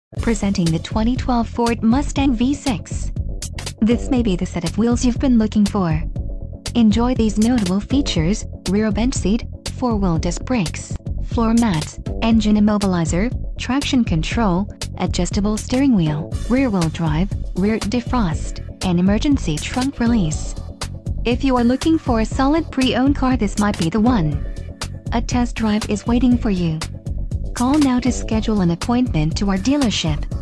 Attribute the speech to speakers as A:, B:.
A: Presenting the 2012 Ford Mustang V6. This may be the set of wheels you've been looking for. Enjoy these notable features: rear bench seat, 4-wheel disc brakes, floor mats, engine immobilizer, traction control, adjustable steering wheel, rear-wheel drive, rear defrost, and emergency trunk release. If you are looking for a solid pre-owned car, this might be the one. A test drive is waiting for you. Call now to schedule an appointment to our dealership.